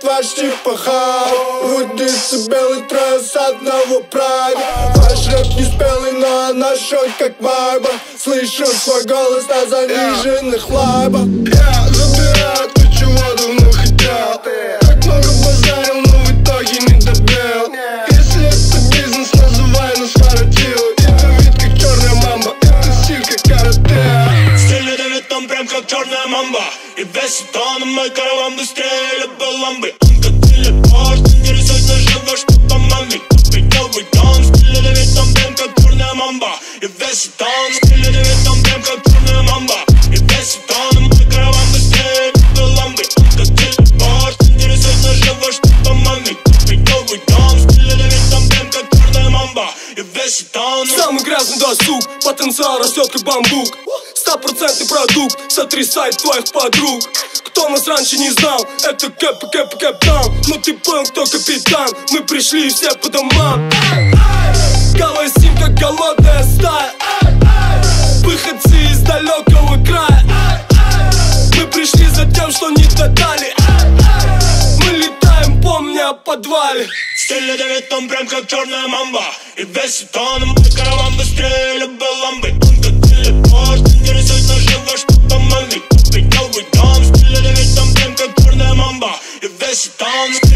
ваш типа хай. Рудится белый трое с одного прайда. Ваш рэп не спелый, но наш он как вайба. Слышу свой голос на заниженных лайбах. Я забираю то, чего давно хотел. Так много базарил, но в итоге не добил. Если это бизнес, называй нас воротилой. Это вид как черная мамба, это стиль как карате. Стиль давит он прям как черная мамба. И весит он, мой караван быстрее любой ламбы. Он как телепорт, интересует нас живо, что по маме. Купить новый дом, стиль давит он прям как черная мамба. И весит он, стиль давит он прям как черная мамба. И весит он, мой караван быстрее любой ламбы. Он как телепорт, интересует нас живо, что по маме. Купить новый дом, стиль давит он прям как черная мамба. И весит он. Самый грязный досуг, потенциал растет как бамбук. 100% продукт, сотрясай твоих подруг. Кто нас раньше не знал, это капитан. Ну ты понял, кто капитан. Мы пришли все по домам. Голосим, как голодная стая. Выходцы из далекого края. Мы пришли за тем, что не додали. Мы летаем, помня о подвале. Стиль давит он прям как черная мамба. И весит он, мой караван быстрее любой ламбы. Он как телепорт, интересует нас живо, что по маме. Купить новый дом, стиль давит он прям как черная мамба. И весит он.